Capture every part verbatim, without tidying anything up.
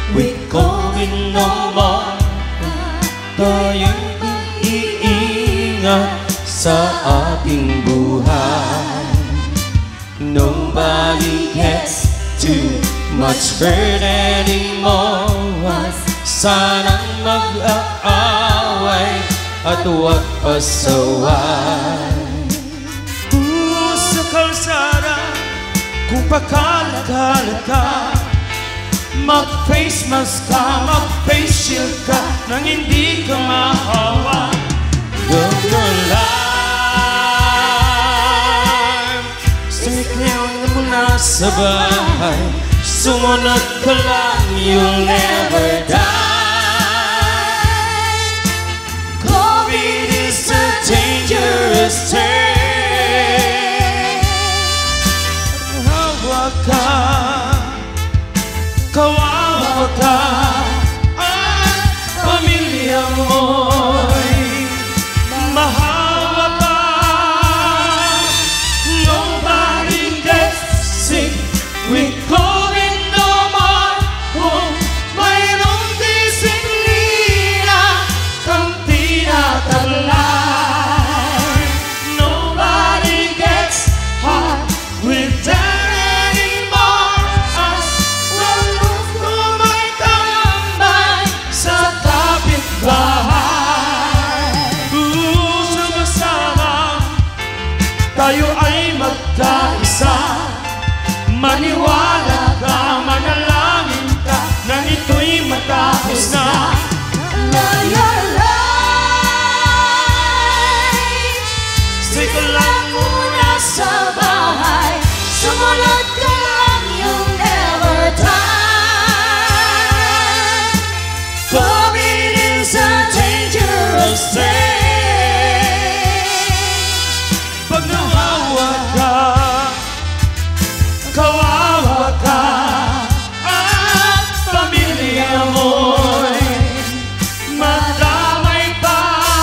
with COVID no more. Tayong iingat sa ating buhay. Nobody gets too much hurt anymore. Sanang mag-aaway at huwag pasaway. Uh, sa kalsada, kung pakalat-kalat ka, mag-face mask ka, mag-face shield ka, nang hindi ka mahawa. Go your life, stay clear muna sa bahay. Sumunod ka lang, you'll never die. COVID is a dangerous thing. Hawa ka, kawawa ka, at pamilya mo'y mahawa pa. Nobody gets sick with COVID no more. Kung mayroong disiplina kang tinataglay. Nobody gets hot with that anymore. As walong kumay tambay sa kapitbahay. Uh, sama-sama tayo ay magkaisa. Maniwala ka, manalangin ka, nang ito'y matapos na. Love your life. Stay ka lang muna sa bahay. Sumunod ka lang, you'll never die. COVID is a dangerous thing. Pag nawawa ka, kawawa ka, at pamilya mo'y madamay pa.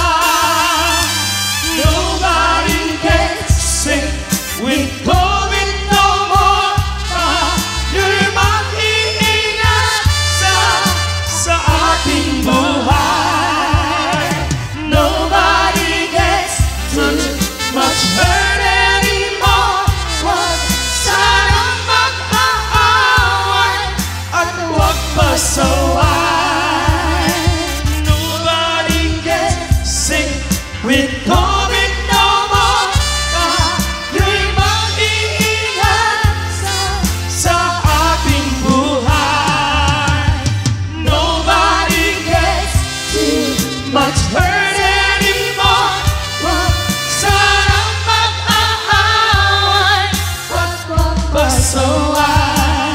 Nobody gets sick with COVID no more. Tayo'y mag-iingat sa, sa ating buhay. Nobody gets too much hurt anymore. Wag sanang mag-aaway at huwag pasaway. Nobody gets sick with COVID no more. Tayo'y mag-iingat sa, sa ating buhay. Nobody gets too much hurt anymore. Wag sanang mag-aaway at huwag pasaway.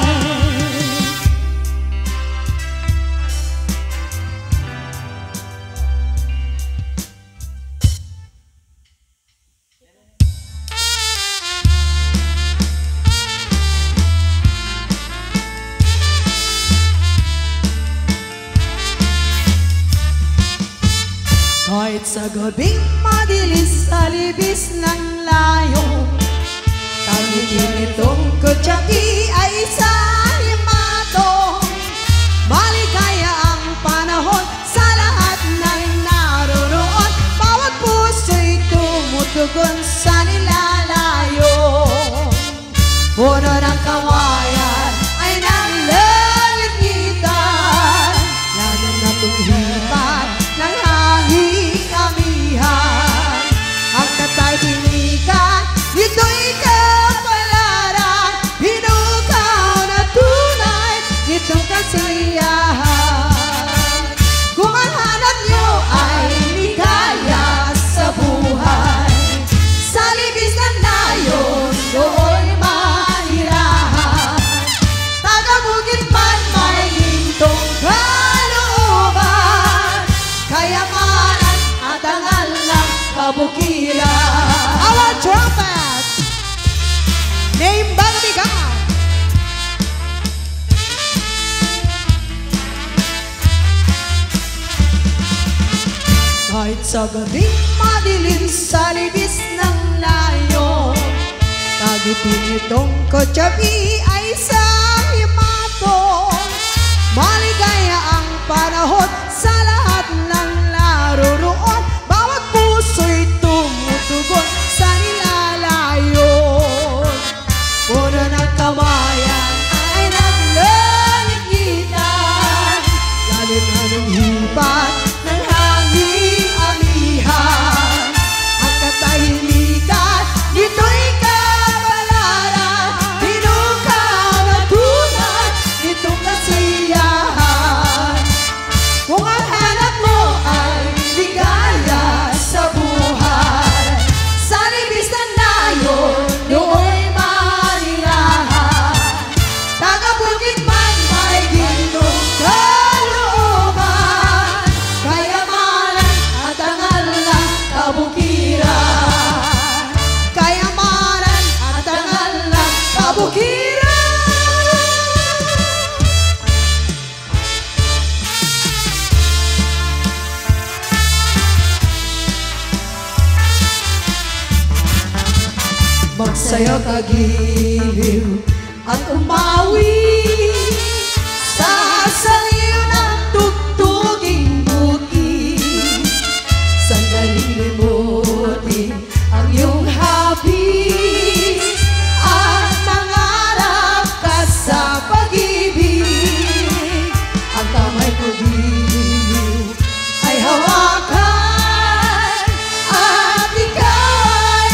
Kahit sa gabing madilim sa libis ng layo, tangitin itong kutsapi ay sa limato. Maligaya ang panahon sa lahat ng naroroon. Bawat puso'y tumutugon sa nilalayo. Puno ng kawayan ay nanglaligitan, lalo na tunghipan ng hanging amihan. Ang katahimikan, ito'y kapalaran, pinukaw na tunay nitong kasiyahan. Kung ang hanap nyo ay ligaya sa buhay, sa libis ng layon, doon mahirahan. Taga-bukid man may gintong kalooban, kayamanan at angal ng kabukiran. Our trumpet, name Bagabigan. Kahit sa gabing madilim sa libis ng layo, tagitin itong kutsapi ay sa himato. Maligaya Magsayaw kagiliw at umawi sa saliw ng tugtuging bukid. Sandaling limutin ang iyong hapis at mangarap ka sa pag-ibig. Ang kamay ko giliw ay hawakan at ikaw ay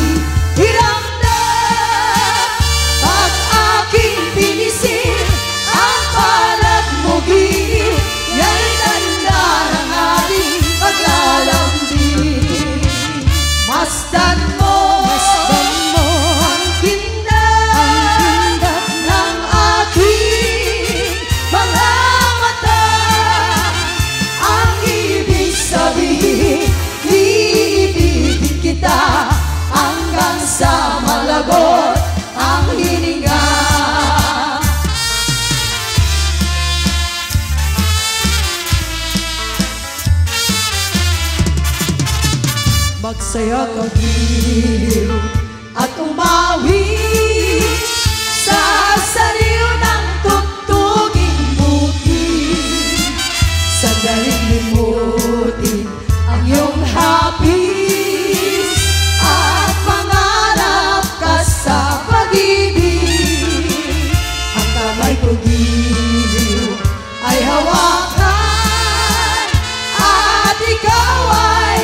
nakikiramdam. Pag aking pinisil ang palad mo giliw, ya'y tanda ng ating paglalambing. Masdan mo, masdan mo ang kindat ng aking mga mata. Ang ibig sabihin, iibigin kita hanggang sa malagot ang hininga. Magsaya ka giliw at umawi sa saliw ng tugtuging bukid. Sandaling limutin ang iyong hapis at mangarap ka sa pag-ibig. Ang kamay ko giliw ay hawakan at ikaw ay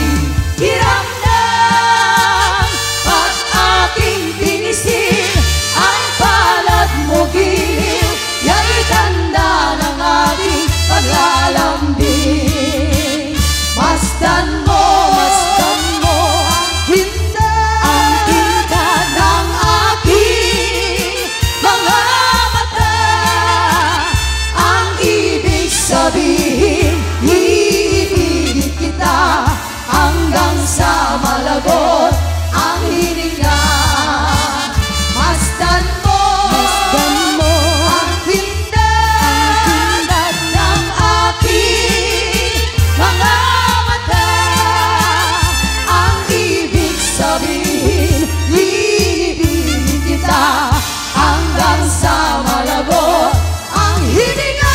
nakikiramdam. Pag aking pinisil ang palad mo giliw, ya'y tanda ng ating paglalambing. Masdan mo, masdan mo ang kindat, ang kindat ng aking mga mata. Ang ibig sabihin, iibigin kita hanggang sa malagot ang hininga. Masdan mo, masdan mo ang kindat ng aking mga mata. Ang ibig sabihin, iibigin kita hanggang sa malagot ang hininga.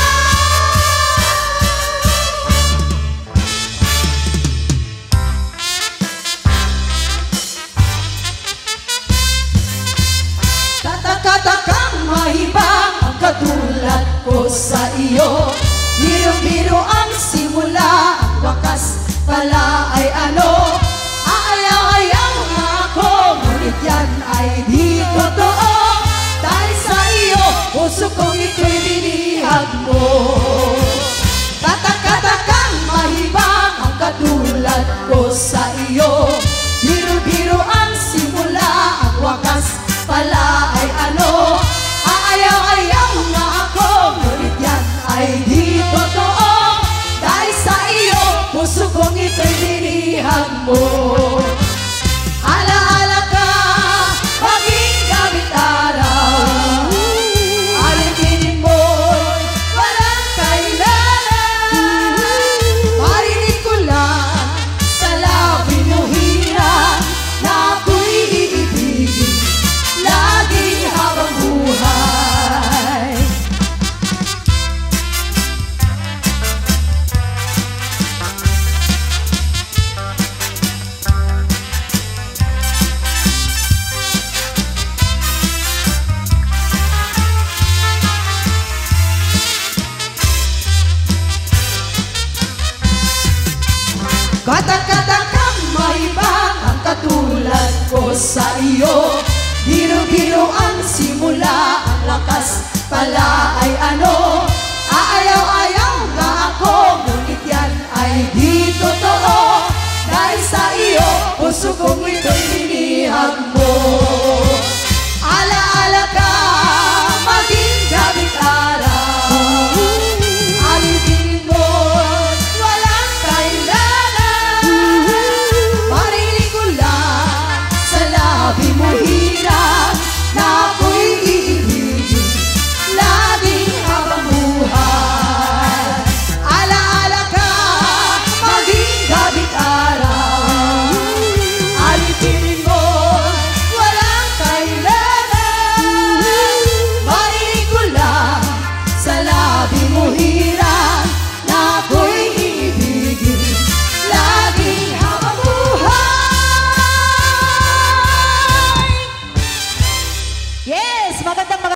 Katak-katakang mahibang ang katulad ko sa iyo. Biro-biro ang simula, ang wakas pala ay ano. Aayaw-ayaw nga ako, ngunit yan ay di totoo. Dahil sa iyo, puso kong ito'y binihag mo. Katak-katakang mahibang ang katulad ko sa iyo. Biro-biro ang simula, ang wakas pala ay ano. Aayaw-ayaw nga ako, ngunit yan ay di totoo. Dahil sa iyo, puso kong ito'y binihag mo. Alaala ka, maging gamit araw. Alipinin mo'y walang kailangan. Marinig ko lang sa labi mo hirang na ako'y iibigin lagi habang buhay. Katak-katakang mahibang ang katulad ko sa iyo. Biro-biro ang simula, ang lakas pala ay ano.